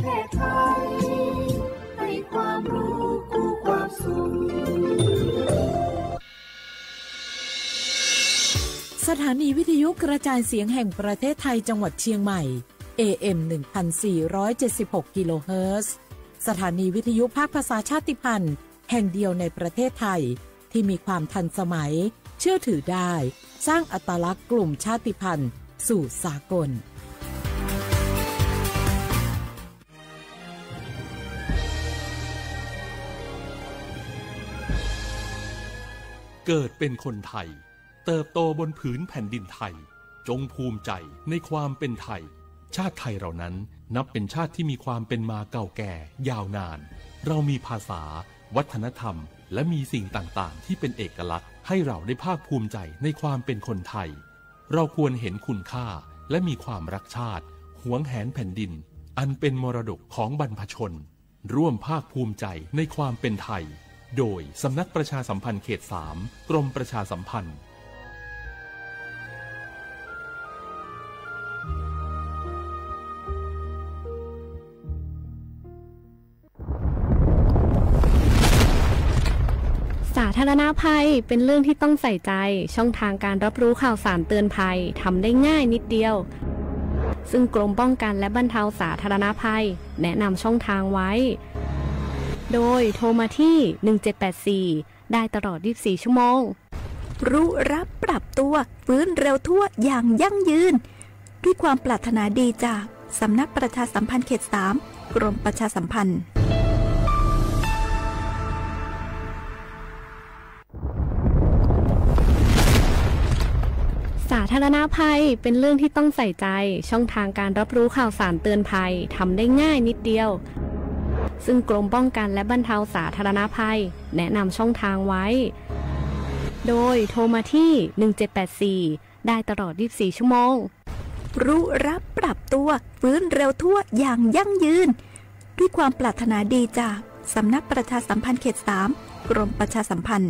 ศไทยให้ความรู้คู่ความสุขสถานีวิทยุกระจายเสียงแห่งประเทศไทยจังหวัดเชียงใหม่ AM 1476 กิโลเฮิรตซ์สถานีวิทยุภาคภาษาชาติพันธุ์แห่งเดียวในประเทศไทยที่มีความทันสมัยเชื่อถือได้สร้างอัตลักษณ์กลุ่มชาติพันธุ์สู่สากลเกิดเป็นคนไทยเติบโตบนผืนแผ่นดินไทยจงภูมิใจในความเป็นไทยชาติไทยเรานั้นนับเป็นชาติที่มีความเป็นมาเก่าแก่ยาวนานเรามีภาษาวัฒนธรรมและมีสิ่งต่างๆที่เป็นเอกลักษณ์ให้เราได้ภาคภูมิใจในความเป็นคนไทยเราควรเห็นคุณค่าและมีความรักชาติหวงแหนแผ่นดินอันเป็นมรดกของบรรพชนร่วมภาคภูมิใจในความเป็นไทยโดยสำนักประชาสัมพันธ์เขต 3 กรมประชาสัมพันธ์สาธารณภัยเป็นเรื่องที่ต้องใส่ใจช่องทางการรับรู้ข่าวสารเตือนภัยทำได้ง่ายนิดเดียวซึ่งกรมป้องกันและบรรเทาสาธารณภัยแนะนำช่องทางไว้โดยโทรมาที่1784ได้ตลอด24ชั่วโมงรู้รับปรับตัวฟื้นเร็วทั่วอย่างยั่งยืนด้วยความปรารถนาดีจากสำนักประชาสัมพันธ์เขต 3 กรมประชาสัมพันธ์สาธารณภัยเป็นเรื่องที่ต้องใส่ใจช่องทางการรับรู้ข่าวสารเตือนภัยทำได้ง่ายนิดเดียวซึ่งกรมป้องกันและบรรเทาสาธารณภัยแนะนำช่องทางไว้โดยโทรมาที่1784ได้ตลอด24ชั่วโมงรู้รับปรับตัวฟื้นเร็วทั่วอย่างยั่งยืนด้วยความปรารถนาดีจากสำนักประชาสัมพันธ์เขต 3 กรมประชาสัมพันธ์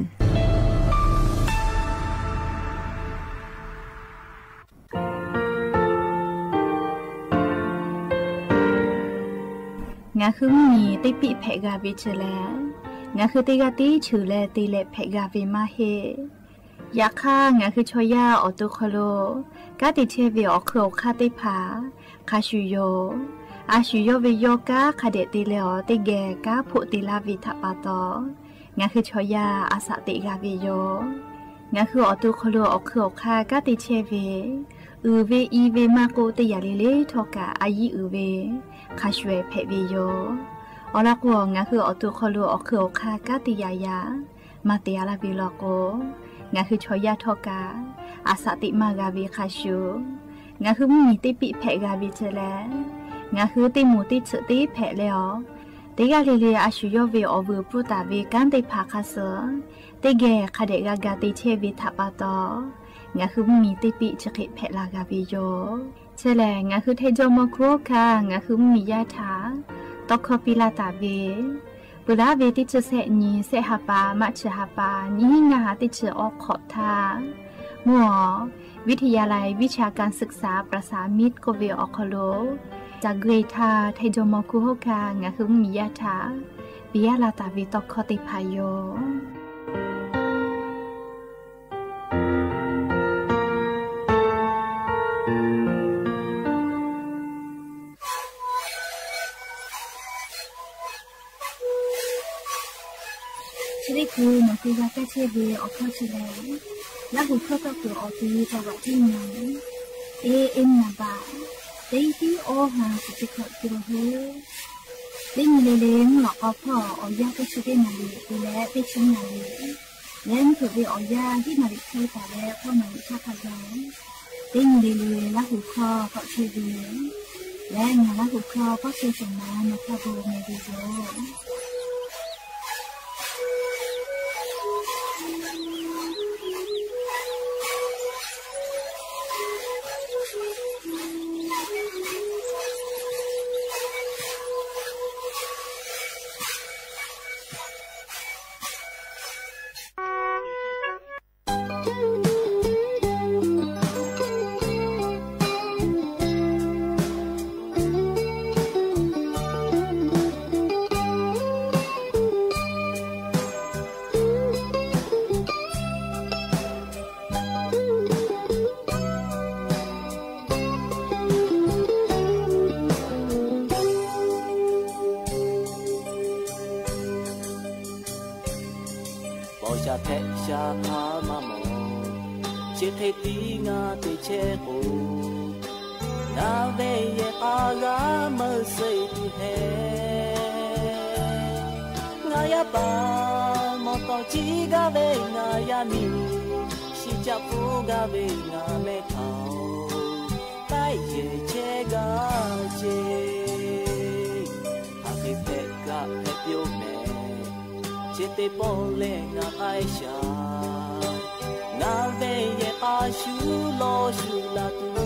งาคือมีติปิเพกาวิเชลงาคือติกาติชูเลติเลเพกาวิมาเฮยาค่างาคือชอยาออตุคโลกาติเทวิออโคคาติพาคาชูโยอาชูโยวิโยกาคาเดติเลอติเกกาพุติลาวิทัปาโตงาคือชอยาอาสติกาวิโยงาคือออตุคโลออโคคากาติเทวิอือเวอีเวมาโกติยาลิเลทอกาอายีอือเวคาชเวเพวิโยอลากวงาคือออตุคโลออโคคากาติยายามาเตียลาวิโลโกงาคือชอยาทอกาอาสติมากาวิคาชูงาคือมีติปิเพกาวิเจเลงาคือติมูติฉติเพเลอติกาลิเลอาชูโยเวออวูปุตาเวกันติภาคาเซติเกคาเดกากาติเชวิทัปาโตงาคือมีติปิฉกิเพลากาวิโยเชเลงาคือเทโจมโคคางาคือมียาถาตอกคปิลาตาเวปุระเวติเชเสนีเสหปามัชหปานิงาติเชออกขอทามัววิทยาลัยวิชาการศึกษาประสามิตรโกเวออคโลจากเกรทาไทโจมคุโฮคางาคือมียาถาปิยาลาตาเวตอกคติพายโยนี่คือหนังสือยาแก้เชื้อวีออกเข้าเฉลยและหุ่นเข้ากับตัวออกทีจังหวัดที่ไหนเอ็นนาบาเด็กที่โอหาสิบขวบกิโลเฮได้มีเลี้ยงหลอกเอาพ่อเอายาแก้เชื้อได้มาดีและได้ชิ้นมาดีและถือว่าเอายาที่มาดีใช้แต่แล้วพ่อมาดีชาพยองได้มีเลี้ยงและหุ่นคอเพาะเชื้อวีและงานและหุ่นคอเพาะเชื้อสมานมาพาโบเมดิโซเพชาหามาโมเชิดให้ตีงาไปเชโกนาเวเยอากามาใส่ดูเฮงายาปามอตอจีกาเวงายามีชิจับฟูกาเวงาเมทาวไตเจเชกาเจอาเกเปกาเพเปียวเมเจเตปอเลงาไอชานาเวเยอาชูโลชูลาตู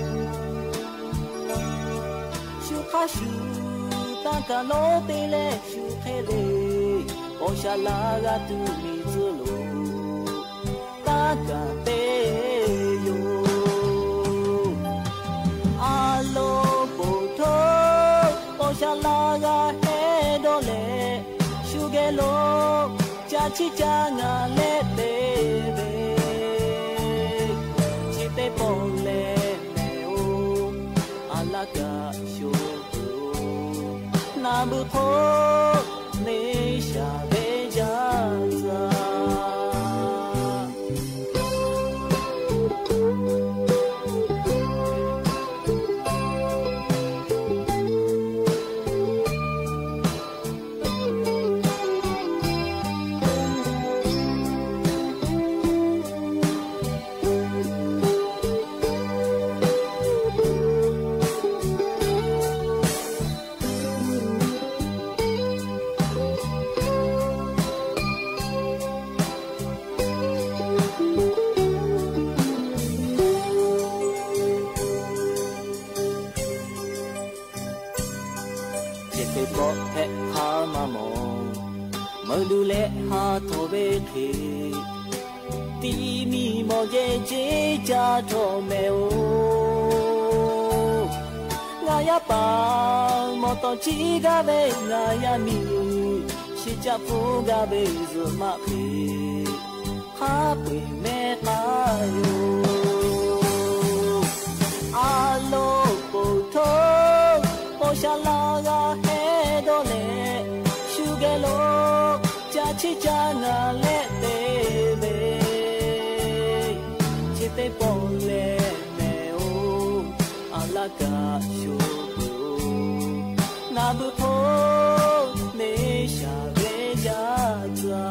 ชูคาชูตากาโลเตเลชูเคเลโอชาลากาตูมิซุโลตากาเตโยอาโลปุโตโอชาลากาเฮโดเลชูเกโลจาชิจางาเลเตเบจิเตปอเลเนโออาลากาชูนาบุโคเนชาเบจาซาดูแลหาทอเบเคตีมีโมเจเจจาทอเมโองายาปามอตอจีกาเบงายามีชิจับฟูกาเบซุมาเคฮาปุยเมตาโยอาโลปุโตโอชาลากาเฮโดเลชูเกโลชิจางาเลเตเบจิเตปอเลเนโออาลากาชูนาบุโทเนชาเบจาซา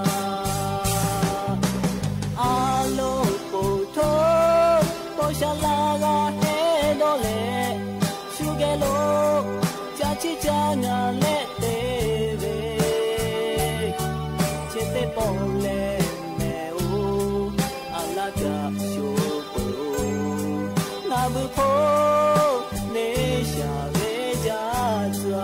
อาโลปุโทโอชาลากาเฮโดเลชูเกโลจาชิจางาเลเตเบปอเลเมโออาลากาโชโปนาบุโพเนชาเวจาซา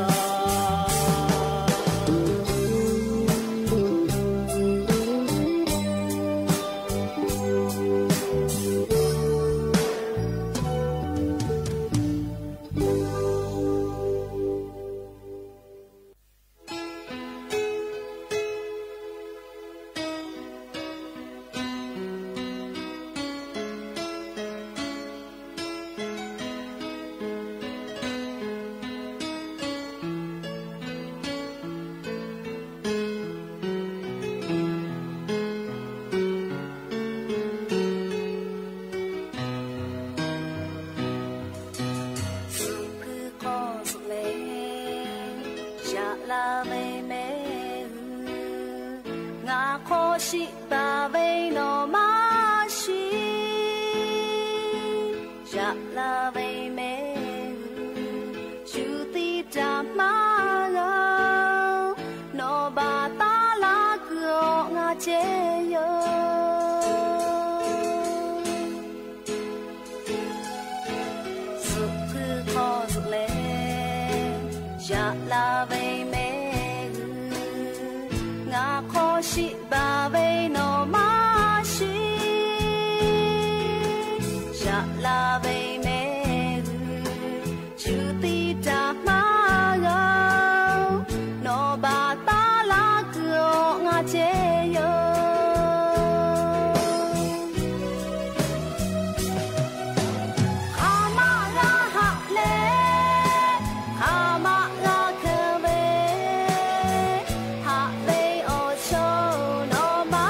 No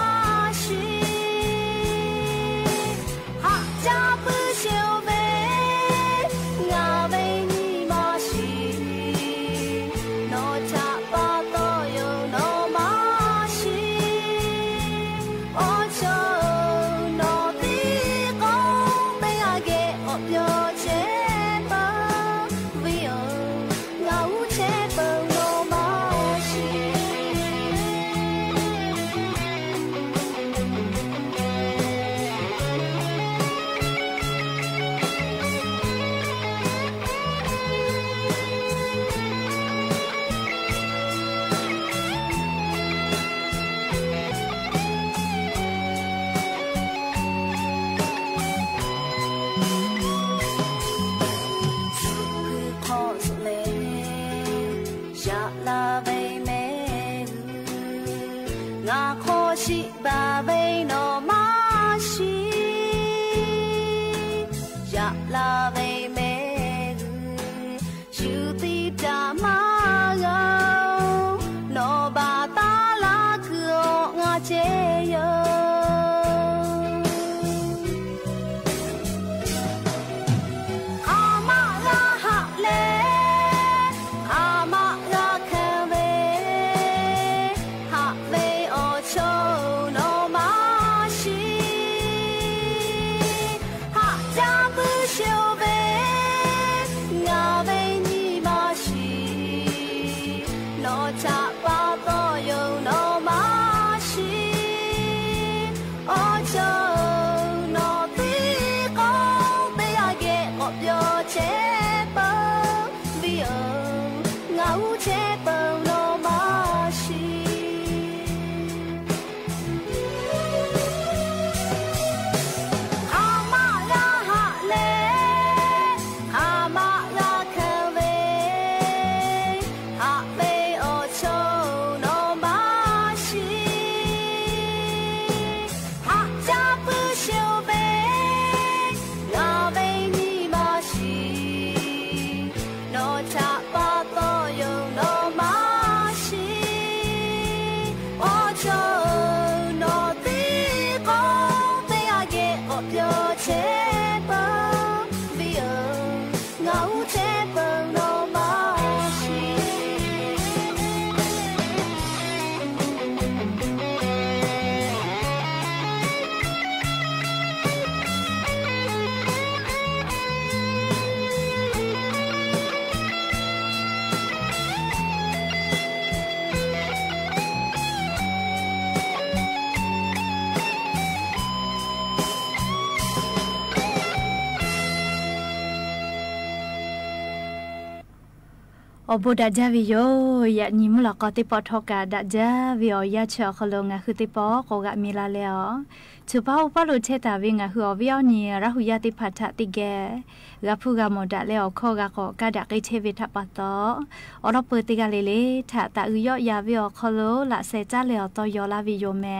obo da javi yo ya ni mula ko ti po thoka da javi o ya cha kholo nga khu ti po ko ga mi la le o chu pa pa lo che ta vi nga hu o vi o ni ra hu ya ti pha tha ti ge ga phu ga mo da le o kho ga ko ka da kai che vi tha pa to o ro pu ti ga le le tha ta u yo ya vi o kholo la se cha le o to yo la vi yo me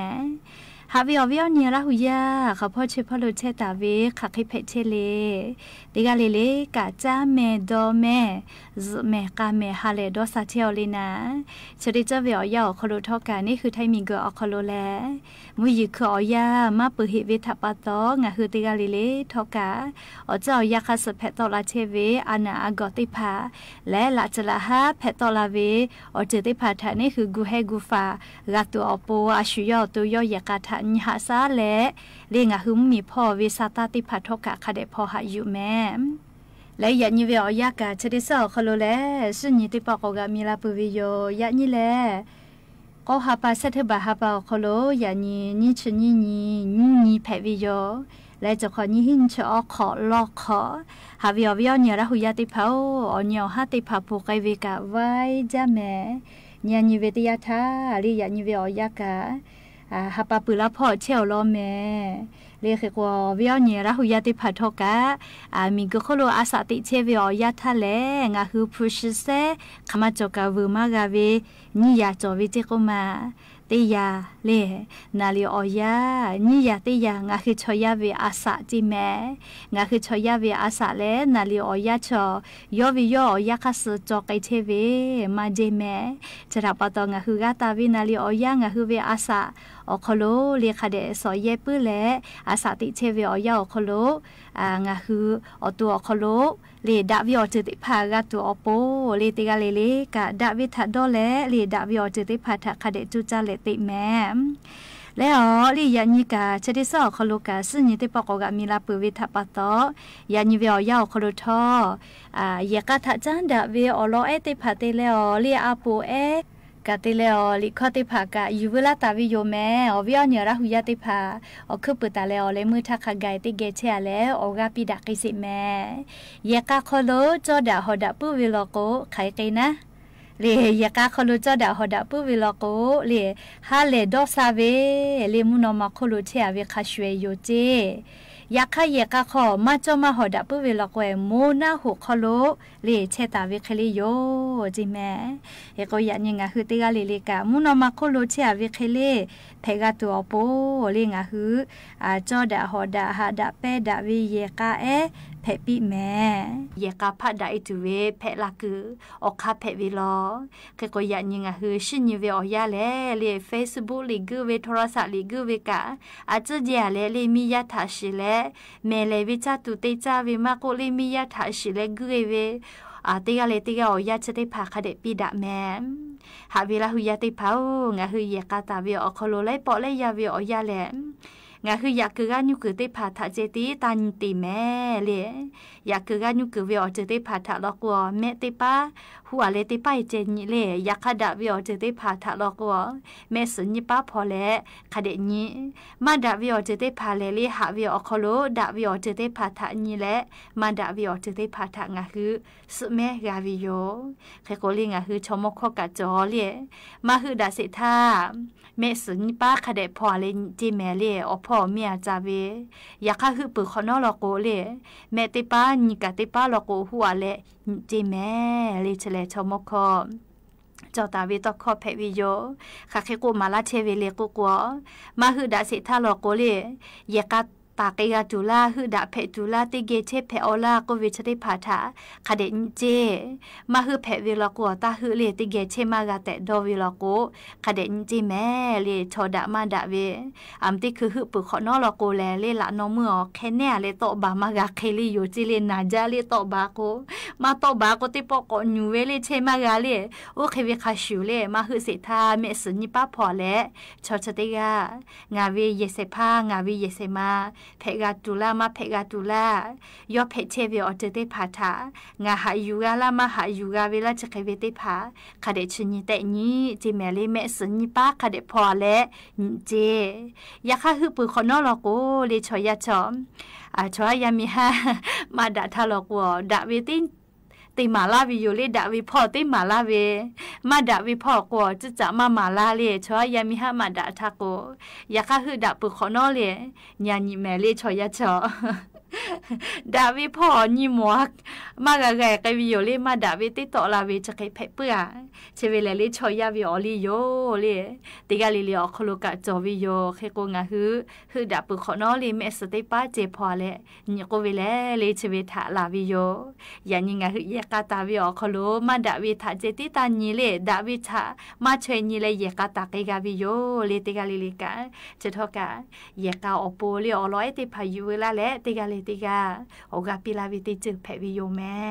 ha vi o vi o ni ra hu ya kha pho che pho lo che ta vi kha khai phe che le ti ga le le ka cha me do me me ka me ha le do sa che o le na che ri cha vi o ya o kholo tho ka ni khu thai mi go o kholo le mu yi kho o ya ma pu hi vi tha pa to nga hu ti ga le le tho ka o cha o ya kha sa phe to la che vi ana a go ti pha le la cha la ha phe to la vi o che ti pha tha ni khu gu he gu fa ga tu o po a shu yo tu yo ya ka tha ni ha sa le le nga hu mi pho vi sa ta ti pha tho ka kha de pho ha yu me le ya ni ve o ya ka che de so kholo le su ni ti pa ko ga mi la pu vi yo ya ni le ko ha pa sa the ba ha pa kholo ya ni chi ni phe vi yo le cho kho ni hin cho kho lo kho ha vi o ni ra hu ya ti pha o nyo ha ti pha pu kai vi ka vai ja me nya ni ve ti ya tha ri ya ni ve o ya ka ha pa pu la pho che o lo me le khe ko vi o ni ra hu ya ti pha tho ka mi go kholo a sa ti che vi o ya tha le nga hu pu shi se khama cho ka vu ma ga ve ni ya cho vi che ko ma te ya le na li o ya ni ya te ya nga khi cho ya ve a sa ji me nga khi cho ya ve a sa le na li o ya cho yo vi yo ya kha su cho kai che ve ma je me chara pa to nga hu ga ta vi na li o ya nga hu ve a sa o kholo le kha de so ye pu le a sa ti che ve o ya o kholo nga hu o tu o kholo le da vi o che ti pha ga tu o po le ti ga le ka da vi tha do le da vi o che ti pha tha kha de chu cha le ti me le o li ya ni ka che de so kholo ka su ni ti pa ko ga mi la pu vi tha pa to ya ni vi o ya o kholo tho ye ka tha chan da vi o lo e ti pha ti le o li a pu e ka te le o li kho te pha ka yu la ta vi yo me o vi o ni ra hu ya te pha o khu pu ta le o le mu tha kha gai te ge che le o ga pi da kai si me ye ka kho lo cho da ho da pu vi lo ko khai kai na le ye ka kho lo cho da ho da pu vi lo ko le ha le do sa ve le mu no ma kho lo che a ve kha shwe yo che ya kha ye ka kho ma cho ma ho da pu vi lo ko e mo na ho kho lo le che ta ve khali yo ji me e ko ya ni nga hu te ga le ka mu no ma kho lo che a ve khele phe ga tu o po le nga hu cho da ho da ha da pe da vi ye ka e phe pi me ye ka pha da i tu ve phe la ku o kha phe vi lo ke ko ya ni nga hu shin ni ve o ya le Facebook li gu ve thora sa li gu ve ka a zu je le mi ya tha shi le me le vi cha tu te cha vi ma ko le mi ya tha shi le gu ve te ga le te ga o ya che te pha kha de pi da me ha vi la hu ya te pha o nga hu ye ka ta vi o kholo le po le ya vi o ya le nga hu ya ku ga nyu ku te pha tha je ti tan ti me le อยากคือกันยุคือวิอเจติพาทะลอกวเมติป้าหัวเลติป้าเจนิเลอยากขดาวิอเจติพาทะลอกวเมสุญิป้าพอแลคเดญิมาดาวิอเจติพาเลลิหาวิอคโลดาวิอเจติพาทะญิและมาดาวิอเจติพาทะงะคือสุเมกาวิโยเคโกลิงะคือชมคกะจอเลมาคือดาสิทาเมสุญิป้าคเดพอเลจิเมเลอพ่อเมียจาเวอยากคือปือขอนอลโกเลเมติป้าญิกะติป้าลโกหัวเลจิเมเลเชเลชมคจอตาวิตอคอเพวิโยค่ะเคกูมาลาเชเวเลกูกัวมาคือดาสิทาลโกเลยกะตากยาจุลาฮือดาเพจุลาติเกเชเพอลาโกวิชติพาทาคเดนเจมาฮือเพวิลโกตาฮือเลติเกเชมากาเตดอวิลโกคเดนเจแม่เลชอดามาดาเวอัมติคือฮือปุขอนอลโกแลเลละนอมือแค่แน่เลโตบามากาเคลิอยู่จิเลนาจาเลโตบาโกมาโตบาโกติปอกอนูเวเลเชมากาเลโอเควิคาชูเลมาฮือสิทาเมสุญิปาพอแลชอชติกางาเวเยเสพางาเวเยเสมาเพกาตุลามาเพกาตุลายอเพเชเวอเจเตพาทางาหายูกาลามาหายูกาเวลาจะเคเวเตพาคาเดชนิเตนี้จิเมเลเมสนิปาคาเดพอและเจยาคาฮือปือคนนอลโกเลชอยาชอมชอยามีฮามาดาทาลกวดาเวติติมาลาวิโยเลดาวิพอติมาลาเวมาดาวิพอกวจะมาลาเลชอยามีฮามาดาทาโกยาคาฮือดาปือคนนอเลญาณิแมเลชอยาชอดาวิพอญิมวกมากะแกกวิโยเลมาดาวิติตอลาเวจะเคเพเปือเชเวเลเลชอยาวิออลิโยเลติกาลิเลอคโลกะจอวิโยเคโกงะฮือดาปือคนนอเลเมสติปาเจพอเลญิโกเวเลเลเชเวทาลาวิโยยาญิงะฮือยากาตาวิอคโลมาดาวิทาเจติตาญิเลดาวิทามาเชญิเลยากาตาเกกาวิโยเลติกาลิลิกะเจทอกะยากาอโปเลอลอยติพายุเวลาเลติกาติกาโอกาปิลาวิติจึกแผวิโยแม่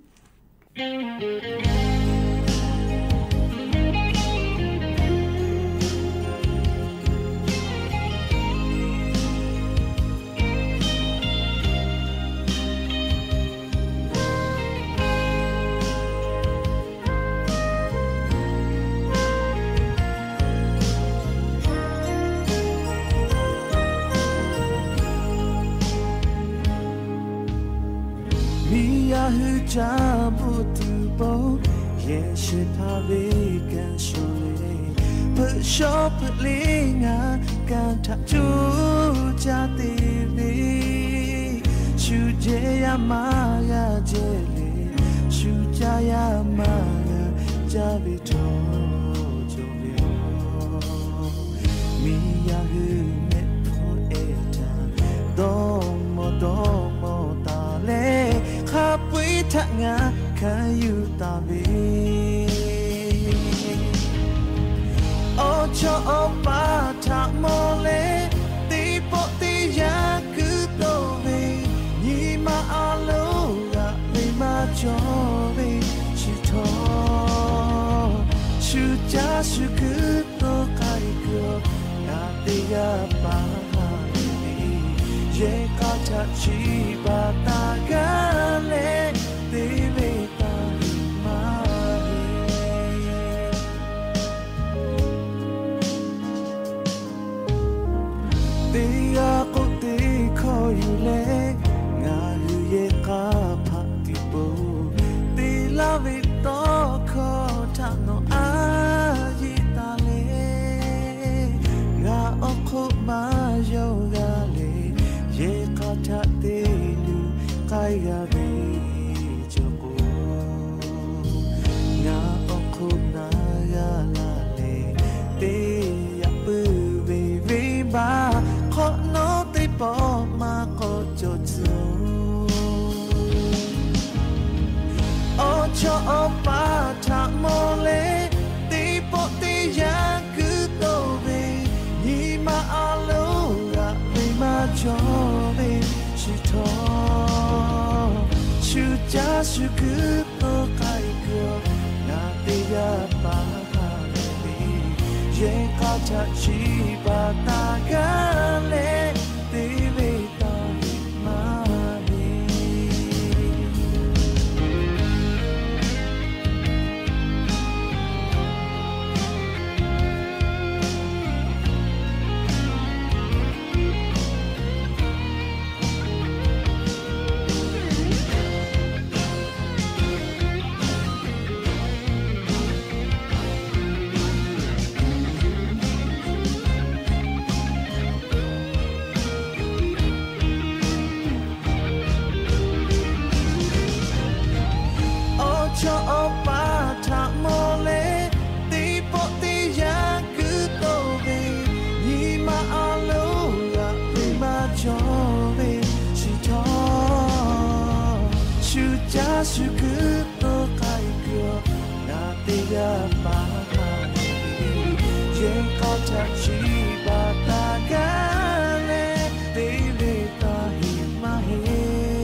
ฮือจาบุตุโบเยชิพาเวกันโชเลเพื่อชอบเพื่อเลี้ยงการทักจูจาติลีชูเจยามายาเจเลชูจายามายาจาบิโตโจเวมียาฮือเมโพเอตาดอมดอมตาเลขับวิทะงาคาอยู่ตาเวโอชอปาทะโมเลติปติยาคือโตเวยีมาอาโลกะไม่มาจอเวชิโตชูจาชูคือโตไกเกือบนาติยาปาเยกาทัชชีบาตากาเลติเวตามาติยาโกติคออยู่เลงาฮือเยกาพักติโบติลาวิโตคอทาโนอายิตาเลงาอโคมาโยกาเลเยกาทัดเตลูไกกาเบจโกงาอคุนายาลาเลเตยะปืเวเวบาขอโนติปอมาโกโจโซโอชอปาทะโมเลติปติยาคือโตเวยีมาอาโลกะไม่มาจอเวชิโตชูจาชูคือโตไกเกือบนาติยาปาฮาเลเยกาทัชชีบาตากาเลติเวตามาเล cho ba thả mò lệ tí bộ tí ya cứ tô về nhị mà alo ya vì mà cho về chỉ cho chú cha chú cứ tô cái cửa na tí ya ba mà yên có chắc chỉ ba ta ga lệ tí lệ ta hiền mà hiền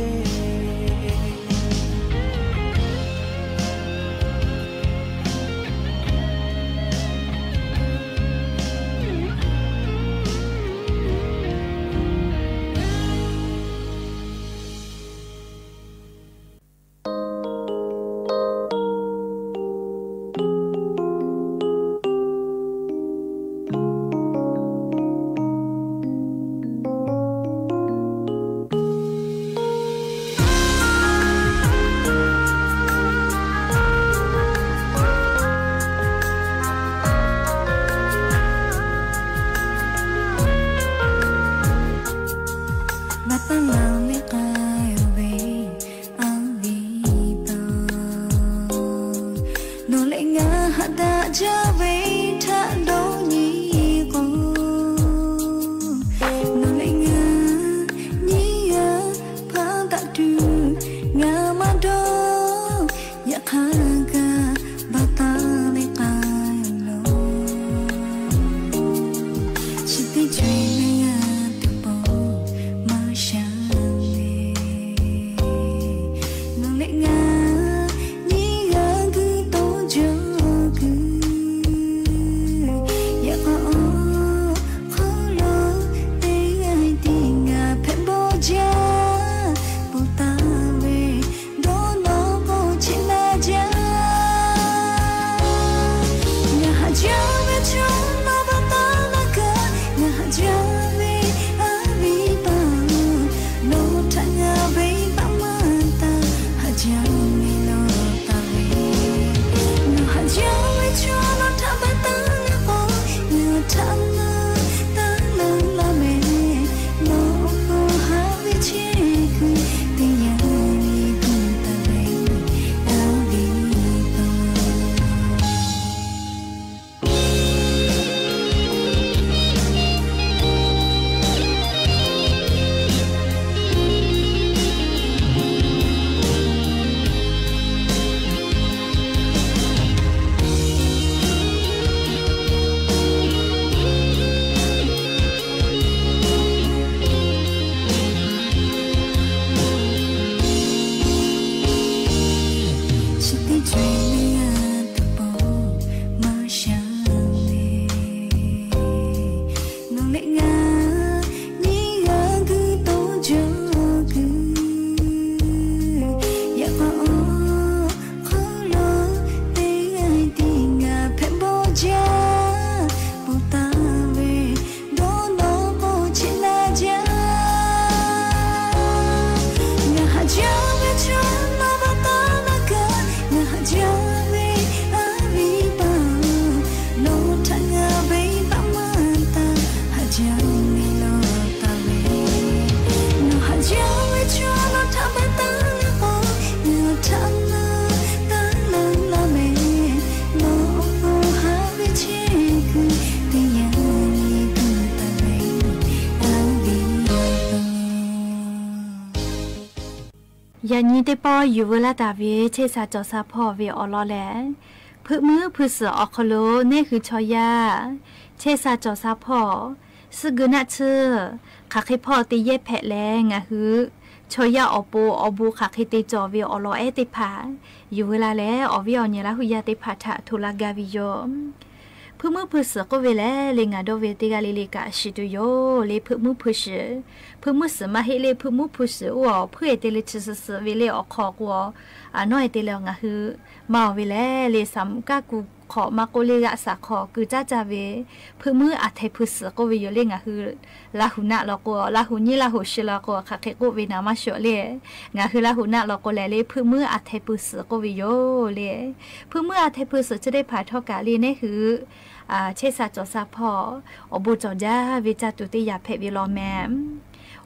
ยานี้ได้ป้ออยู่เวลาตาเวเชษาจอซาพ่อเวอลอแหลพึ่มือพึ่เสือออกคโลนี่คือชอยาเชษาจอซาพ่อซึกนัดเชื่อขักให้พ่อตีเย็บแผลแรงอะฮือชอยาออปูออบูขักให้ตีจอเวอลอเอติผาอยู่เวลาแล้วอวิอเนี่ยละหุยาติผาถะทุลากาวิโยพึ่มือพึ่เสือก็เวลาเลงาโดเวติกาลิลิกาชิตุโยเลพึ่มือพึ่เสือพึ่มือเสือมาให้เลพึ่มือพึ่เสือวอเพื่อเตลิชเสือเวเลออกคอกวอน้อยเตลงอะฮือมาเวลาเลสัมกากูขอมาโกเลกะสาขอคือจ้าจาเวพึ่มืออาเทพึ่เสือก็เวโยเลงอะฮือลาหุนะลอกวลาหุนี่ลาหุชิลอกวค่ะเคโกเวนามาโชเลงะคือลาหุนะลอกวแลเลพึ่มืออาเทพึ่เสือก็เวโยเลพึ่มืออาเทพึ่เสือจะได้ผ่าทอกาลีนี่คือเชษาจอซาพออบูจอญาวิจาตุติยาเพวิลอแมมอ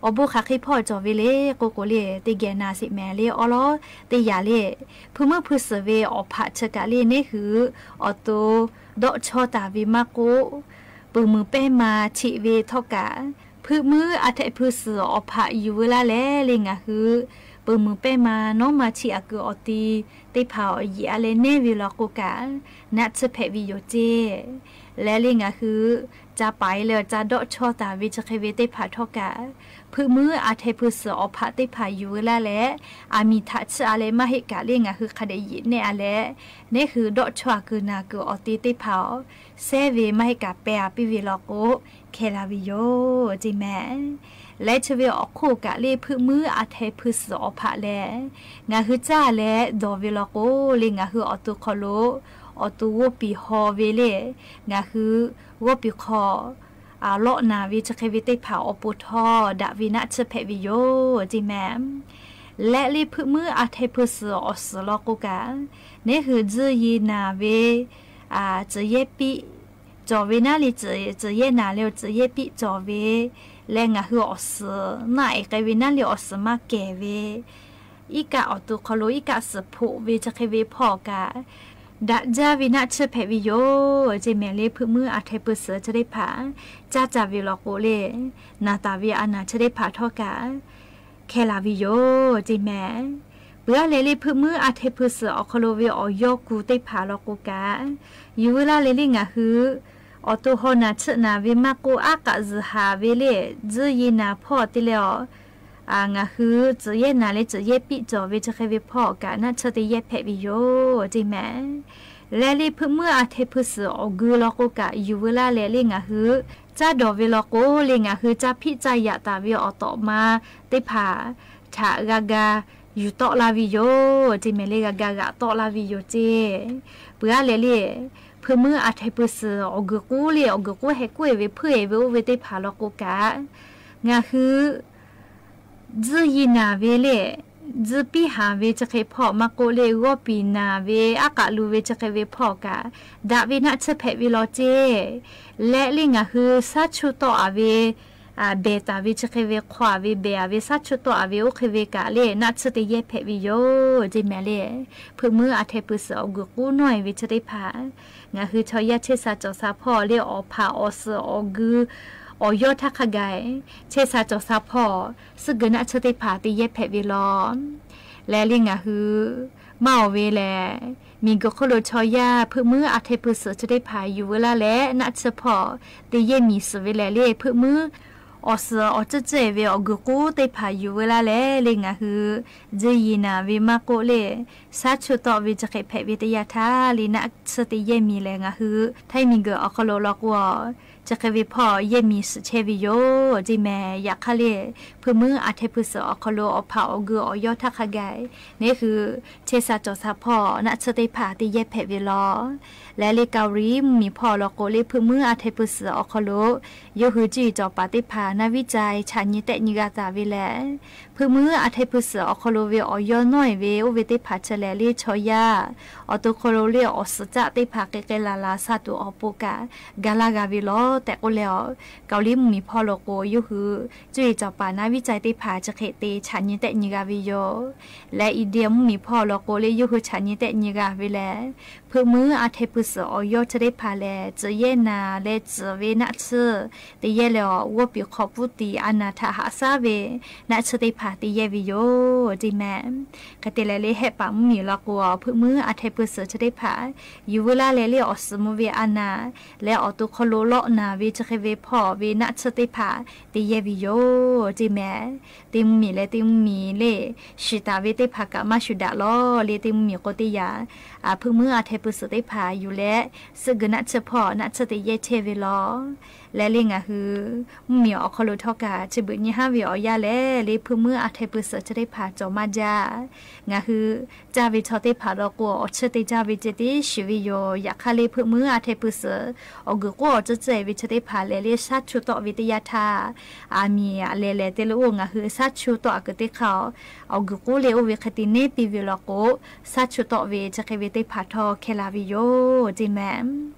อบุคาคิพ่อจอเวเลโกโกเลติแกนาสิแมเลอลอติยาเลผู้เมื่อผู้เสวอพะชะกะเลนี่คือออโตดอชอตาวิมาโกปือมือเป้มาชิเวทอกะพื้มืออาเทพื้สืออพะอยู่เวลาแลลิงะคือปือมือเป้มาน้องมาชิอากุอตีติเผาอีอะไรเนวิลกุกะนัดเสเพวิโยเจและลิงะคือจะไปเลยจะดอชอตาวิจะเคเวติผาทอกะพื้มืออาเทพื้สืออพะติผาอยู่เวลาแลอามีทัชอะไรมาเหกะลิงะคือคดียินเนี่ยอะไรนี่คือดอชอคือนากุอตีติเผาเซเวมาเหกะเปะปิวิลกุเคลาวิโยจิแมและชเวออกโคกะเลพื้มืออาเทพื้สืออพะแลงาคือจ้าและดอวิลกุลิงะคืออตุคโลอตูวปีฮอเวเลงาคือวปีคอโลนาวิจะเควิเตผาอปุทอดาวินะเชเพวิโยจิแมและลีพื้มืออาเทพื้สืออสลอกุกะนี่คือจืยีนาเวจะเยปิจอเวนาลิจะเยนาเลวจะเยปิจอเวและงาคืออสนาเอกเวนาเลวอสมาเกเวอีกะอตุคโลอีกะสพุเวจะเควิพอกะดาจาวินาเชเพวิโยเจเมเลพื้มืออาเทปเสือจะได้ผาจ้าจาวิลโกเลนาตาวิอานาจะได้ผาทอกะเคลาวิโยเจเมเบื่อเลพื้มืออาเทปเสืออคโลเวอโยกูได้ผาลโกกะยูเวลาเลลิงะฮืออตุโฮนาชนาเวมาโกอากะซฮาเวเลจืยีนาพอติเลองะคือจะเย็นนาเลจะเย็ปิจอเวจะเควิพ่อกะน่าจะได้เย็เพวิโยจิแมและลีเพื่อเมื่ออาเทพุสอกุลโกกะอยู่เวลาเลลิงะคือจ้าดอเวลโกลิงะคือจ้าพิจายะตาวิอต่อมาได้ผ่าถากากาอยู่ต่อลาวิโยจิแมเลกากากะต่อลาวิโยเจเปื่อเลลีเพื่อเมื่ออาเทพุสอกุกูเลอกุกูเฮกุเวเพื่อเวเวได้ผ่าลโกกะงะคือจืยีนาเวเลจืปีหาเวจะเคพอมาโกเลวปีนาเวอากาลูเวจะเคเวพอกะดาเวนะเชเพวิโลเจและลิงะคือสัชชุโตอเวเบตาเวจะเคเวควาเวเบอเวสัชชุโตอเวโอเคเวกะเลนะเชเตเยเพวิโยจิแมเลเพื่อมืออาเทปุสอกุกูหน่อยเวจะได้ผางะคือชอยะเชซาจอซาพ่อเลอพาออสอกุอโยทักไกเชซาจอซาพอสึกนะเชติผาติเยเพวิลอและลิงะฮือเมาเวแลมีกโคโลชอยาเพื่อมืออาเทปุสจะได้ผาอยู่เวลาและนะเฉพาะติเยมีสเวแลเลเพื่อมืออสอจะเจเวอกุกูติผาอยู่เวลาและลิงะฮือเจยีนาเวมาโกเลสัชชุตอวิจะเคเพวิตยาทาลินะสติเยมีแลงะฮือไทมีกอโคโลลอกวอจะเควิพอเยมีสเชวิโยจิแมอยากคาเลเพื่อมืออาเทพุสอคโลอพาอกุอยอทักไกนี่คือเชซาจอซาพอนะสติผาติเยเพวิลอและเลกาลีมีพอลโกเลเพื่อมืออาเทพุสอคโลโยฮือจีจอปาติผานาวิจัยชันยิเตนิกาตาวิแลเพื่อมืออาเทพุสอคโลเวอยอน้อยเวโอเวติผาเชเลเลชอยาอตุโคโลเลอสจะติผาเกเกลาลาซาตุอปุกะกาลากาวิลอแต่ก็แล้วเกาหลีมีพอโลโกยูฮือจุยจอปานาวิจัยติผาจะเขตชันยิเตนิกาวิโยและอีเดียมมีพอโลโกเลยูฮือชันยิเตนิกาวิแลเพื่อมืออาเทปุสออยจะได้ผาแลจะเยนาและจะเวนัชติเยลวปิขอปุติอนาถาหาซาเวนัชติผาติเยวิโยจิแมกติเลเลเฮปามีลโกเพื่อมืออาเทปุสจะได้ผาอยู่เวลาเลเลอสมเวอานาและอตุคโลโลนาเวจะเคเวพอเวนัชติผาติเยวิโยจิแมติมมีและติมมีเลชิตาเวติภากะมาชุดาลอเลติมมีโกติยาเพื่อมืออาเทปุสติผาอยู่และสึกนัชพอนัชติเยเทเวลอและลิงะฮือมีอคโลทอกาจะบึญฮาวิอยาและเลเพื่อมืออาเทปุสจะได้ผาจอมาจางะฮือจาวิชอติผาลโกอชติจาวิจติชีวิโยอยากคาเลเพื่อมืออาเทปุสอกุโกจะเจวิชติผาเลเลสัชชุตวิทยาธามีเลเตลงะฮือสัชชุตอกติเขาอกุโกเลโอเวคติเนปิวิลโกสัชชุตเวจะเควิติผาทอเคลาวิโยจิแม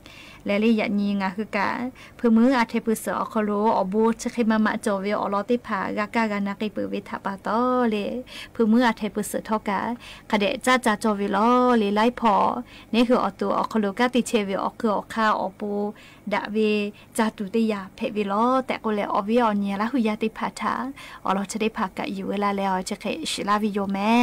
และเลยอย่านีงาคือกะเพื่อมืออาเทปุสอคโลอบูชะเคมามาจอเวอลอติผากากากานากิเปเวทปาตอเลยเพื่อมืออาเทปุสทอกะคเดจ้าจาจอเวลอเลยไล่พอนี่คืออตัวอคโลกาติเชเวอคืออคาอปูดะเวจาตุติยาเพเวลอแต่ก็เลยอวิอเนียละหุยาติผาทาอเราจะได้ผากะอยู่เวลาแล้วจะเคชิลาวิโยแม่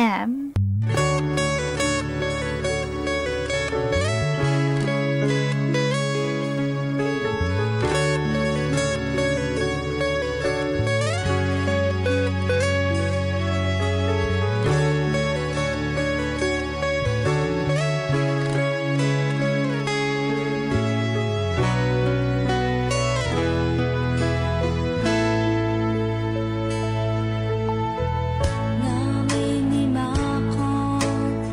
ngà mi ni ma kho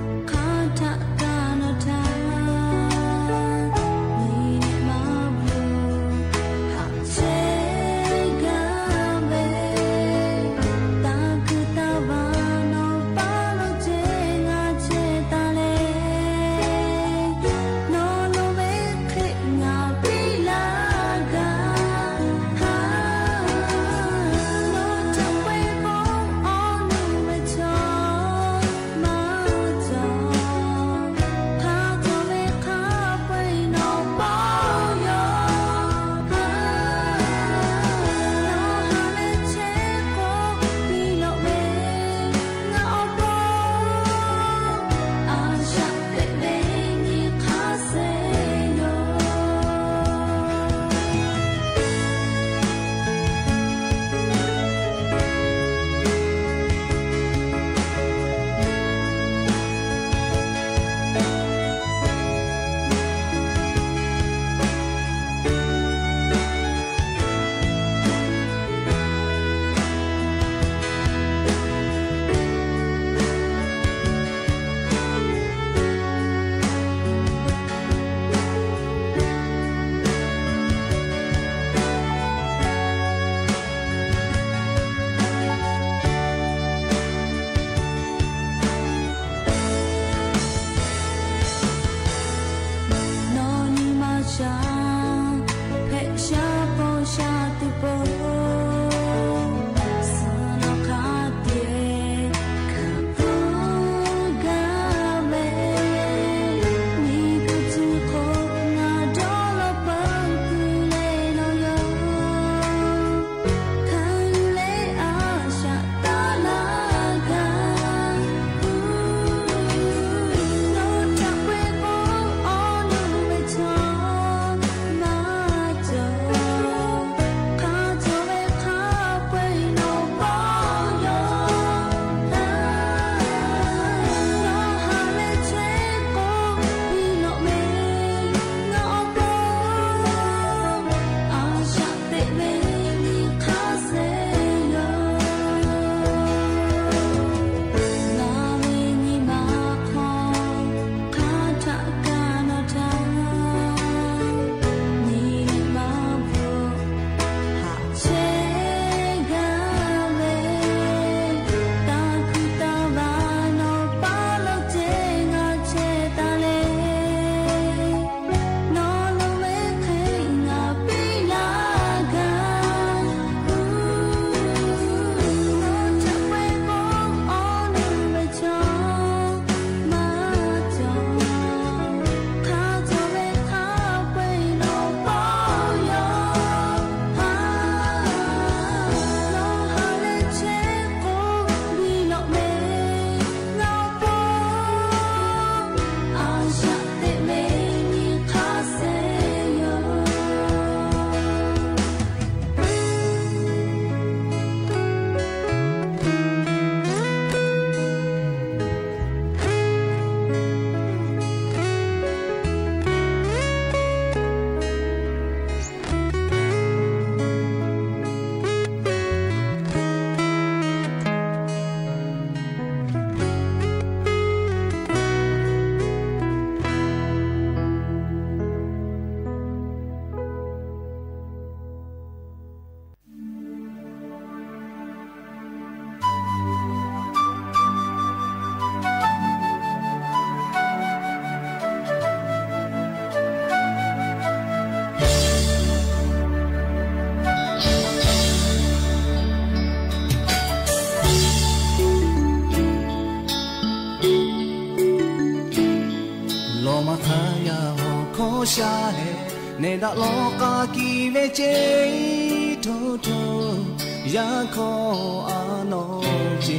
まかやほこしゃへねだろかきめちえととやこあのじ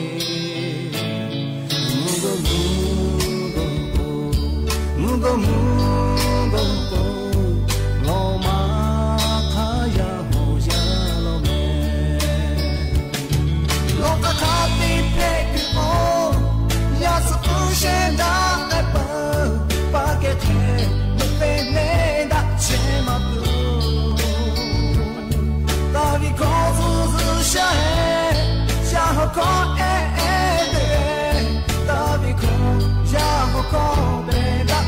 むごむごろまかやほやろめろかかってぺくおやすくしえだえばばけてむぺねだちまぶたびこずずしゃえしゃほこええでたびこしゃほこべ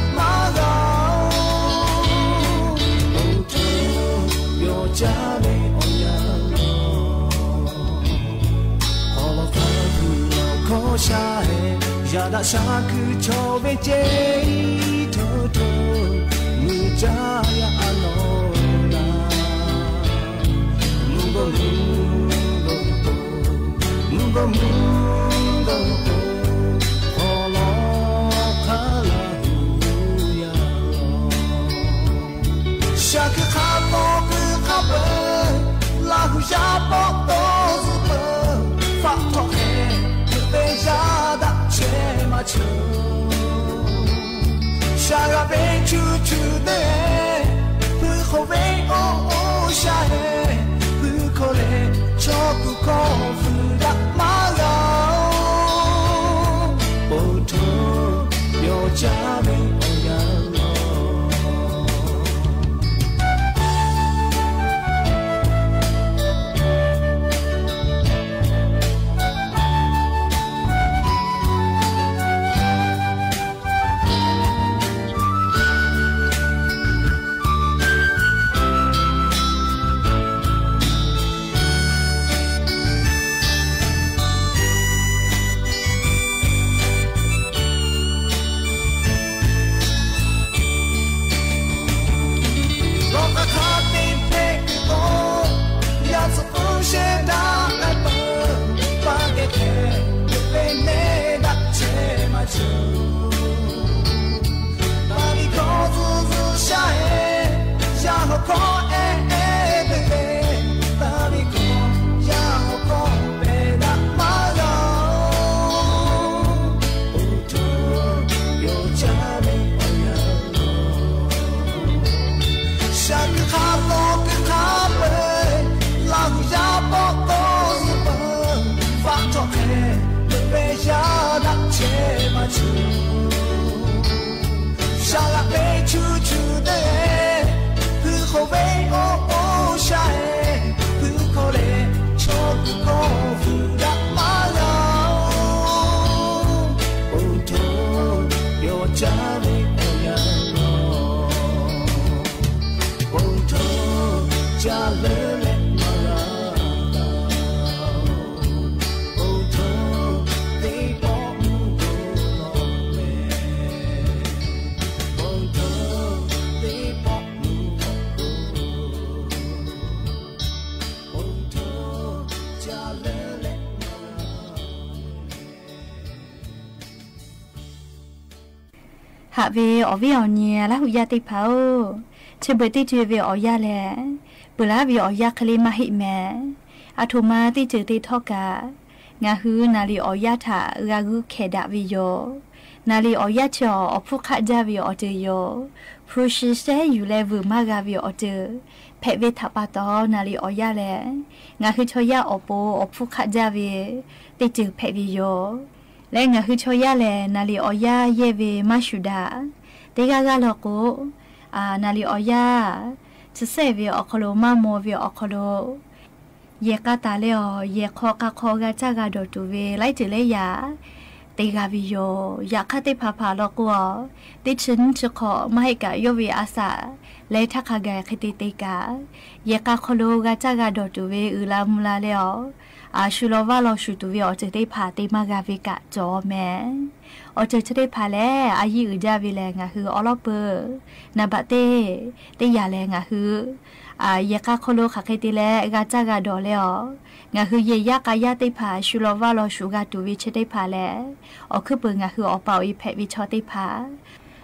家里哦呀咯，好了看不了可下嘿，呀那下去就被接头头，木家呀阿罗啦，木个木个木个，好了看了不呀咯，下去看不。拉胡呀波多子波，发托嘿，被压的切马球，下个被处处的，不后悔哦下嘿，不可怜，超不可负的马路，不头有家没哦呀。 hạ về ở về ở nhà là hụi tây pháo trên bờ tây chơi về ở nhà lẽ bữa lá về ở nhà khơi mà hị mẹ à thua mà tây chơi tây thọ cả ngà hư nà li ở nhà thả gà gu khe đã về yo nà li ở nhà cho ở phụ khát ra về ở chơi yo phụ sư sẽอยู่แล้วvừa mà gà về ở chơi phê về thả ba to nà li ở nhà lẽ ngà hư cho nhà ở bộ ở phụ khát ra về tây chơi phê về yoและงาคือชอยาแลนาลีออยาเยเวมาชุดาเตกากาลโกนาลีออยาจะเซเวอคโลมาโมเวอคโลเยกาตาเลอเยคอกาคอกาจากาโดตุเวไลจิเลยาเตกาวิโยอยากคาเตพาพาลโกติชินจะขอมาให้กะโยเวอาสาและทักขากาคติเตกาเยกาคโลกาจากาโดตุเวอุลามุลาเลอชูโลว่าเราชูตัววิอจะได้พาเตมากาวิกะจอแม่จะได้พาแล้วอายุจาวิแรงคืออลเปอร์นาบะเตยาแรงคือยากาโคโลขาเคติแลกาจากาดอแล้วคือเยยากายาได้พาชูโลว่าเราชูกาตัววิจะได้พาแล้วคือเปิงคืออเป่าอีแพวิชอได้พา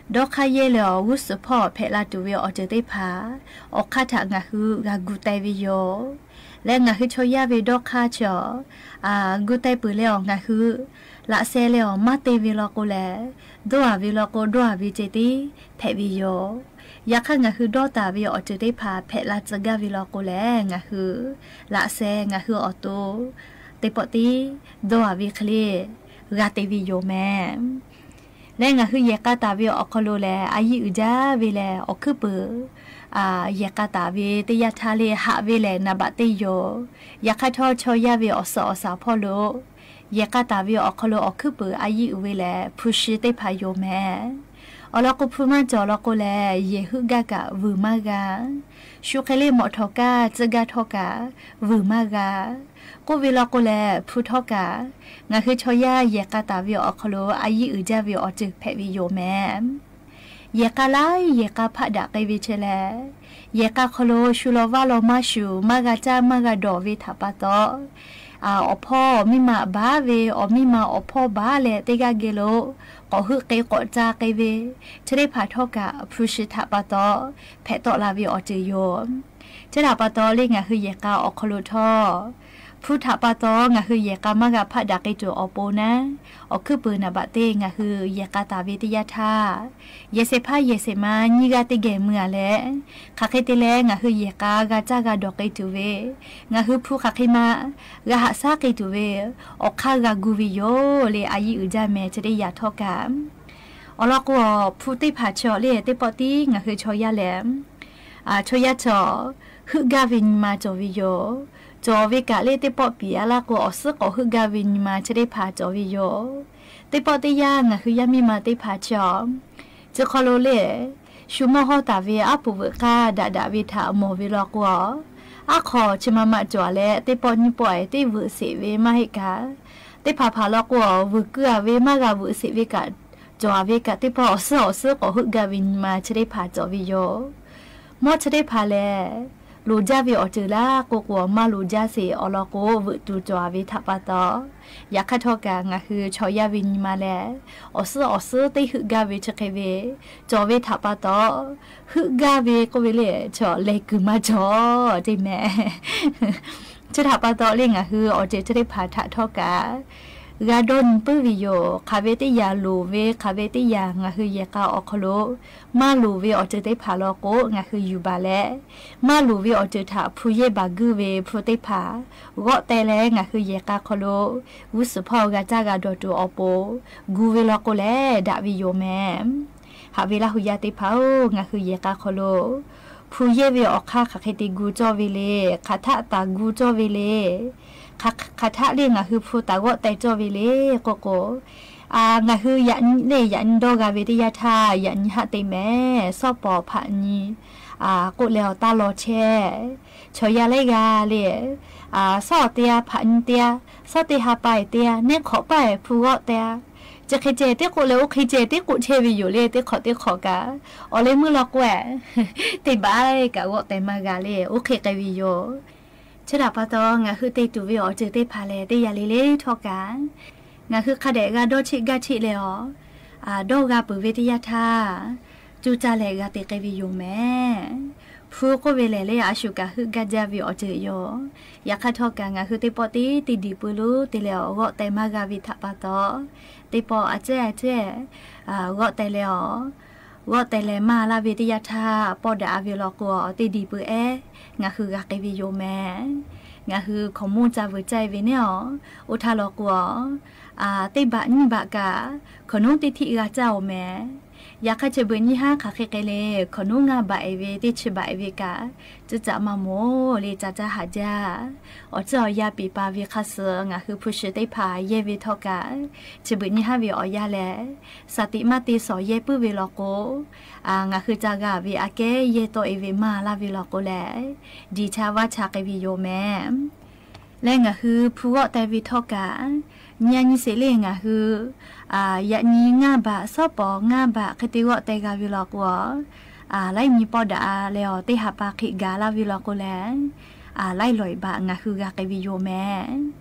ดอกคาเยลอวุสพ่อเพลาตูเวอเจได้พาออกคาถางะคือกากูไตวิโยและงะคือชอยาเวดอกคาจอกูไตปือเลองะคือละเซเลอมาเตวิลอโกแลดัววิลอโกดัววิเจติเพวิโยยาคังะคือดอตาวิอเจได้พาเพลาจกาวิลอโกแลงะคือละเซงะคือออโตเตปติดัววิคเลกาเตวิโยแมและงะคือเยกาตาวิอคโลแลอายิอุจาเวแลอคือเปเยกาตาเวตยะทาเลหะเวแลนาบะเตโยยะคาทอชอยาเวอสอสาพอโลเยกาตาวิอคโลอคือเปอายิอุเวแลพุชิเตพาโยแมอลกุพุมาจอลกุแลเยหุกะกะวืมากาชุเคเลหมอทอกาจกะทอกาวืมากากูวิลกุแลพุทอกางะคือชอยาเยกาตาวิอคโลอายิอุจาวิอจึกเพวิโยแมเยกาไลเยกาพะดะไกวิเชแลเยกาคโลชุโลวาโลมาชูมากาจามากาดอวิทาปะโตอพ่อมิมาบาเวอมิมาอพ่อบาเลเตกาเกโลก็ฮึเกกอจาเกเวจะได้พาทอกะพรุชิทาปะโตเพตอลาวิอจือโยจะดาปะโตเลงะคือเยกาอคโลทอพุทธปะโตงะคือเยกามากะพะดะไกจูอโปนะอคือปืนบะเตงะคือเยกาตาวิทยาทาเยเสพาเยเสมาญิกาเตเกเมือแลคาเคเตเลงะคือเยกากาจากาดอกไกจูเวงะคือผู้คาเคมากะหะซาไกจูเวอคากากูวิโยเลอายิอุจาเมจะได้ยาทอกามอลอกวผู้ติผาชอเลเตปอติงะคือชอยาแลมชอยาจอฮึกาวินมาจอวิโยจอวิกะเลเตปอปีอาลาโกอสกอฮึกาวินมาจะได้พาจอวิโยเตปอติยางะคือยามีมาเตพาจอจะคอโลเลชุมฮอตาเวอปุเวกาดาดาวิทาโมวิลอกวอาขอชิมามาจอเลเตปอนิปอยเตวเสเวมาหิกาเตพาพาลอกววเกือเวมากาวเสเวกาจอเวกาเตปอสอสกอฮึกาวินมาจะได้พาจอวิโยมอจะได้พาแลลูจาวิอจือลาโกกัวมาลูจาเสอลโกวตูจอวิทัปปะตอยากคาทอกางะคือชอยาวินมาแลอสติฮึกาวิชะเคเวจอวิทัปปะตฮึกาวิโกเวเลจอเลกุมาจอจิแม่จะทัปปะตเลงะคืออเจจะได้พาทะทอกากาดอนปื้วิโยคาเวติยาลูเวคาเวติยางะคือเยกาอคโลมาลูเวอเจได้พาลอโกงะคืออยู่บาแลมาลูเวอเจถาผู้เยบากูเวผู้ได้พาเกาะแต่แลงะคือเยกาคโลวุสพอกาจากาดอตูอโปกูเวลอโกแลดาวิโยแมหาเวลาหุยาติพางะคือเยกาคโลผู้เยเวอคาคาเคติกูจอเวเลคาทะตากูจอเวเลคาถาเรื่องคือผู้ตากว่าแต่จอวิเลโกโกงะคือยันเนยันโดกาวิทยาทายันหะติแม่ซอปอผานีกุแล้วตาโลเชชอยาเลกาเลซอเตียผันเตียซอติหาไปเตียเนขอไปผู้ก็เตียจะเคเจเตกุแล้วเคเจเตกุเชวิอยู่เลเตขอเตขอกาอเลมือลอกแหวติบายกะว่าแต่มากาเลโอเคกะวิโยชดาปะตองะคือเตตูวิอเจเตพาเลเตยาเลเลทอกางะคือคาเดกาโดชิกาชิเลอโดกาปุเวติยาทาจูจาเลกาเตเกวิโยแม่ผู้ก็เวเลเลอาชุกะคือกาจาวิอเจโยยาคาทอกางะคือเตปอติติดิปุลุเตเลอก็เตมากาวิทะปะตอเตปออาเจก็เตเลว่าแต่เลมาลาวิทยาทาปอดาวิลอกวติดีปืงะคือกะเกวิโยแมงะคือขมูจาวิใจเวเนออุทาลอกวติบะนิบะกะขนุติทิกะเจ้าแมอยากให้เจเบนี่ฮะคาเคเกเลขนุงาบะเอเวติชบะเอเวกะจะมาโมเลจะหาจาอเจ้ายาปีปาวิคาเซงะคือผู้ชได้พาเยวิทอกะเจเบนี่ฮะวิอยาแลสติมาติสอเยปื้อวิลโกงะคือจากะวิอาเกเยโตเอเวมาลาวิลโกแลดีชาวาชาเกวิโยแมและงะคือผู้ก็แต่วิทอกะญาณิเสเลงะคือยะนีงาบะซอปองาบะคติวะเตกาวิลอกวไล่มีปอดาแล้วเตหาปาคิกาลาวิลอกแลไล่ลอยบะงะคือกะเกวิโยแม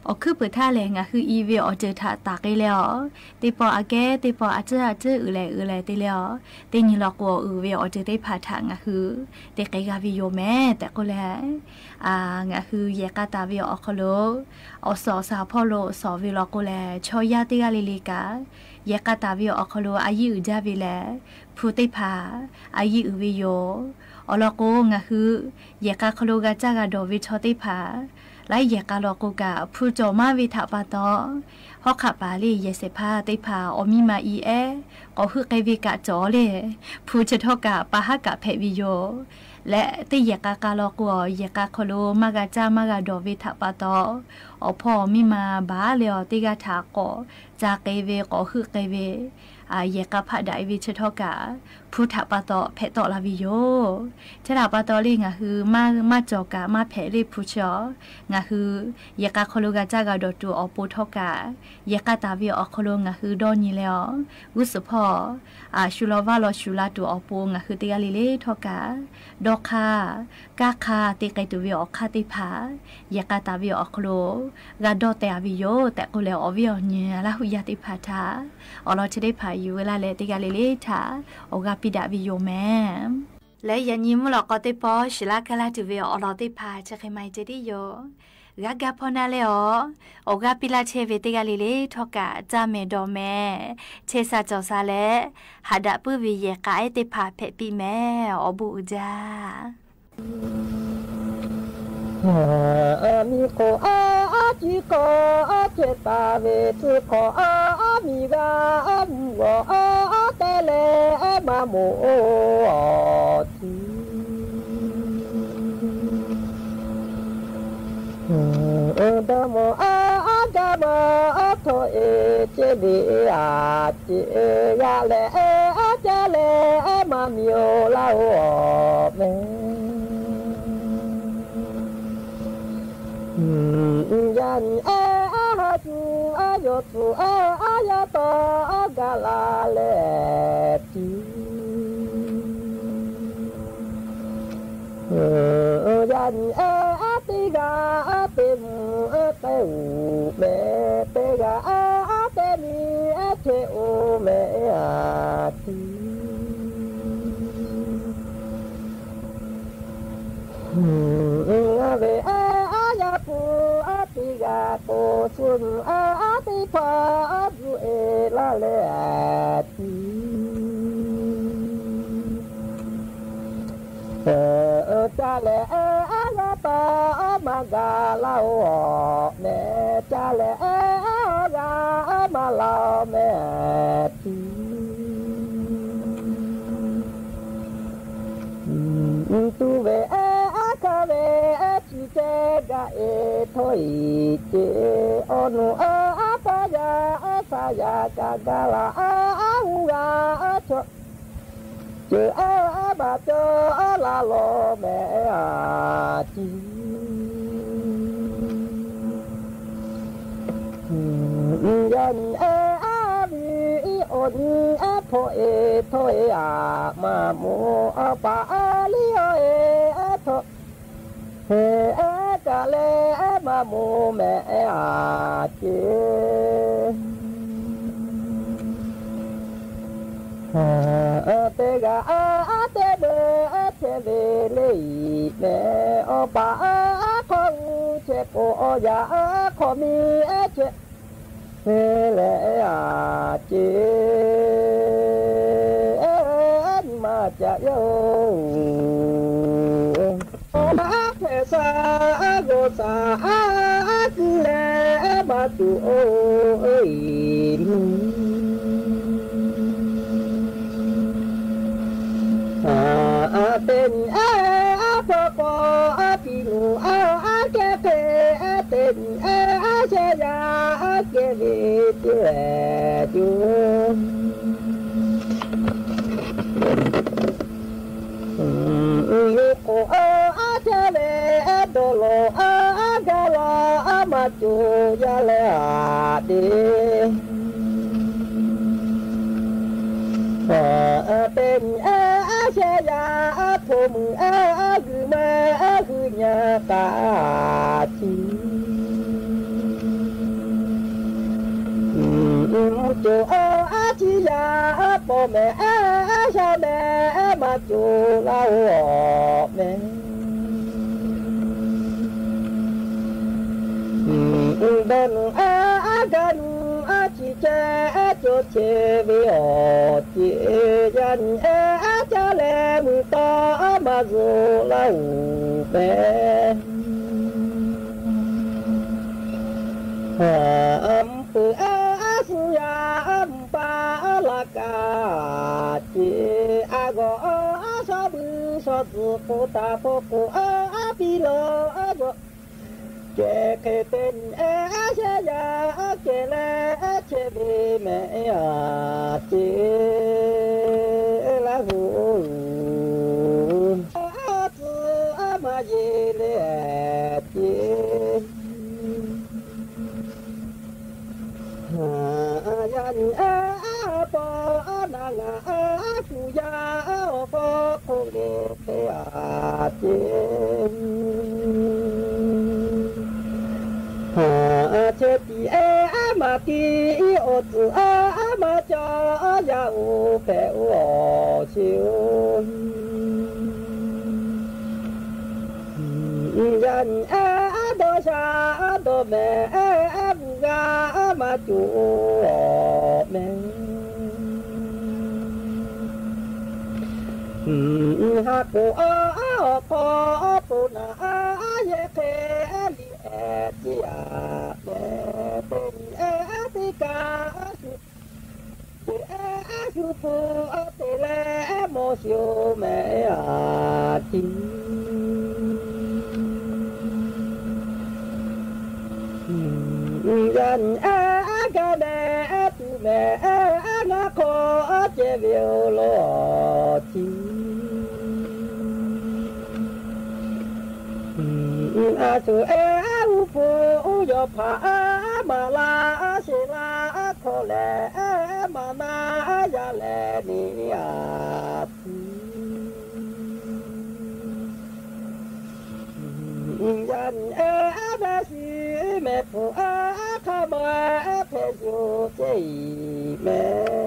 อคือเปิดท่าแรงคืออีเวอเจอท่าตากแล้วตีปออาแกตีปออาเจออือแลตีแล้วตีนี่หลอกว่าเวอเจอได้ผ่าทางคือเตไกกาวิโยแม่แต่ก็แล้วคือแยกตาเวอคโลอสอสาพ่อโลสอเวลก็แล้วชอยาติกาลิลิกาแยกตาเวอคโลอายุจาเวแลผู้ติพาอายุเวโยอลโกคือแยกคโลกาจากาโดวิชอติพาไล่แยกาลโกกาผู้จอมาวิถาปาตอฮอกขับปาลีเยเสพาติพาอมีมาอีเอก็คือไกวิกะจอเลยผู้จะทอกะปะหะกะเพวิโยและติแยกาลโกแยกาคโลมากาจามากาโดวิถาปาตออพอมีมาบาเลอติกาถาโกจากไกเวก็คือไกเวแยกาพะไดวิชทอกะผู้ถาปาตอเพตอลาวิโยเทราปาตอลีคือมาจอกะมาเพริผู้ชอคือแยกาคโลกาจากาโดตูอปูทอกะแยกาตาวิอคโลคือดอนี่แล้ววุสพอชุลวาลอชุลาตูอปูคือติกาลิเลทอกะดอกคากาคาติไกตูวิอคาติพาแยกาตาวิอคโลกาดอเตอวิโยแต่ก็แล้วอวิอเนี่ยละหุยาติพาทาอเราจะได้พาอยู่เวลาเลติกาลิเลทาโอกาปิดาวิโยแม่และยันยิ้มหลอกก็ติปอชิลากาลาตูวิอเราติพาจะใครไม่จะได้โยกากาพอนาเลอโอกาปิลาเชเวติกาลิเลทอกะจาเมดอแม่เชซาจอซาเลหาดะปื้วิเยกาเอติพาเพปีแม่อบูจามีโกอาจิโกอาเจตาเวตุโกอามีกามุโกอาเตเลมาโมทีดโมอาดามาโทเอเจเดอาเจยาเลอาเจเลมามิโอลาโอเมยันอาจูอาโยตูอายาตอกาลาเลติยันอาติกาเตมเตวเมเตกาเตมีเทโอเมอาติเวอยาปูอาติกาโตสุนอาติพาบุเอลาเลติจาเลอายาปามากาลาโอเมจาเลอายามาลาเมติตุเวคาเวจิเจกะเอโทอิเจอนุอาปายาสายากากาลาอุกาโชเจบาโจลาโลเมอาจิยันอาวิโอนีโพเอโทเออามาโมปาลิโอเอโทเฮกาเลมาโมเมอาเจเตกาเตเบเทเวเลเมอปาคงเชโกยาขอมีเจเลอาเจมาจะโยมาเทสาโกสากุเลมาตุโอเป็นพอปอพี่หนูแกเพเป็นเชยาแกเวเจจูลูกเจเลโดโลกาลามาจูยาเลเดเป็นเชยาผมคือมาคือญาตาชีจูอาชิยาปอแม่ชาแม่มาจูเล่าแม่เดินกันจิเจจูเชวิโอจิยันจะเลมุตามาจูเล่าแม่ปือสุยามปาลากาจิอาโกสะบือสะตุโปตาโปโกปิโลโกเจเคเต็นเชยาเกเลเชบิเมอาจิลาหูตุมาเยเลจิยันปอนางสุยาฟอคงเดเปียเจเชติมาตีโอตุมาจอยาอุเปอชิวยันโดชาโดเมบุกามาจูเมฮักโอพอปุนาเยเคลิเอจิอาเมเป็นติกาชูฟูเตเลโมชิโอเมอาทิยันกาเดตุเมนาโคเจวิโอโลทิอาสุอุฟูยพามาลาศิลาโคเลมานายาเลนิอายันเดสิเมผูขมาเพจูเจเม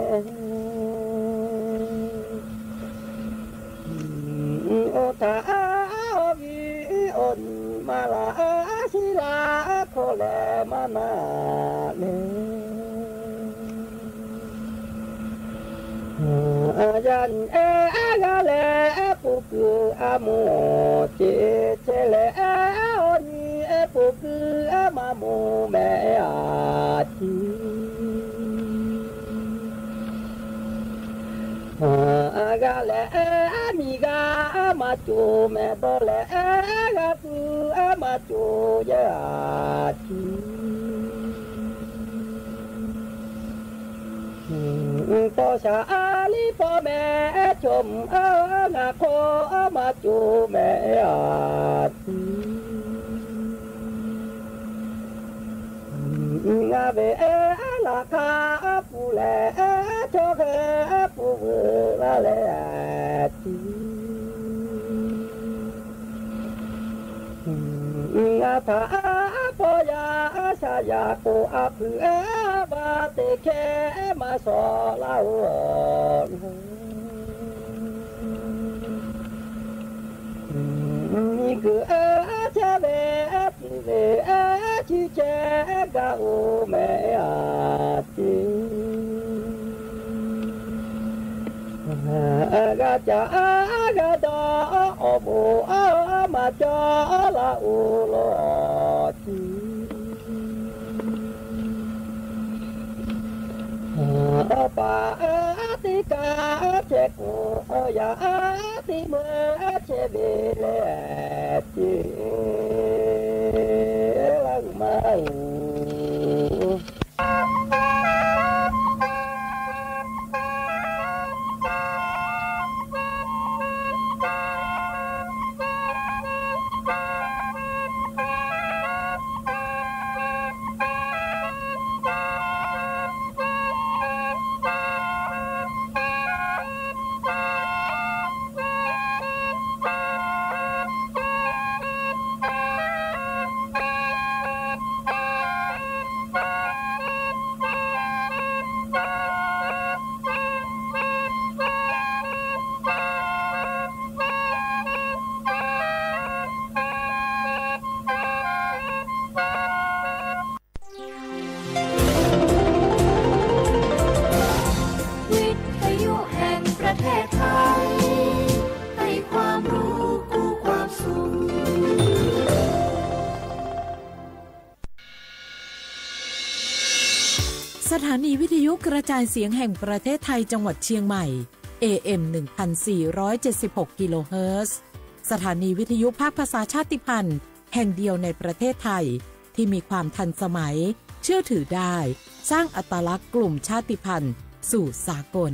โอตาวิอนมาลาศิลาโคเลมานาเมยันกาเลปุกุอาโมเจเชเลโอนีปุกุอามาโมเมอาทิกาเลมิกามาจูเมโตเลกาตุมาจูยาทิปอชาลิปอแม่ชมนาโคมาจูแม่อาทิงาเบลาคาปูเลโชเคปูลาเลทิงาทาปอยาชายาโกอาภือบาเตเคมาสอลานี่คือเชเบตุเบชิเจกาโอเมอาติกาจากาดาโอโบมาจาลาโอโลจิปาติกาเจโกยาติเมเชเบเลจิลังมาถานีวิทยุกระจายเสียงแห่งประเทศไทยจังหวัดเชียงใหม่ AM 1476 กิโลเฮิรตซ์สถานีวิทยุภาคภาษาชาติพันธุ์แห่งเดียวในประเทศไทยที่มีความทันสมัยเชื่อถือได้สร้างอัตลักษณ์กลุ่มชาติพันธุ์สู่สากล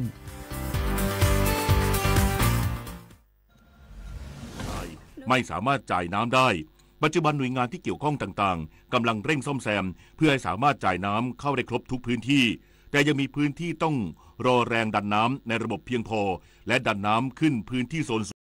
ไม่สามารถจ่ายน้ำได้ปัจจุบันหน่วยงานที่เกี่ยวข้องต่างๆกำลังเร่งซ่อมแซมเพื่อให้สามารถจ่ายน้ำเข้าได้ครบทุกพื้นที่แต่ยังมีพื้นที่ต้องรอแรงดันน้ำในระบบเพียงพอและดันน้ำขึ้นพื้นที่โซน